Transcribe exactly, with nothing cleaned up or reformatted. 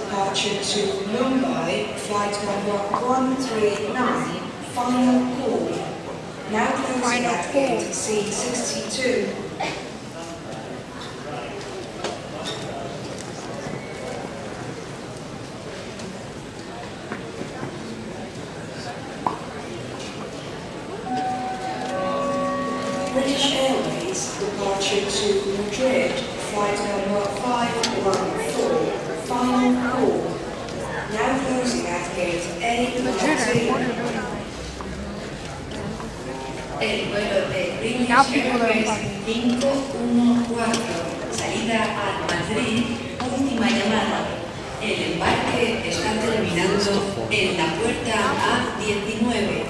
departure to Mumbai, flight number one three nine, final call. Now closing at gate C sixty-two. British Airways departure to Madrid, flight number five one four, final call. Now closing at gate A thirteen. El vuelo de British Airways cinco uno cuatro, salida a Madrid, última llamada. El embarque está terminando en la puerta A diecinueve.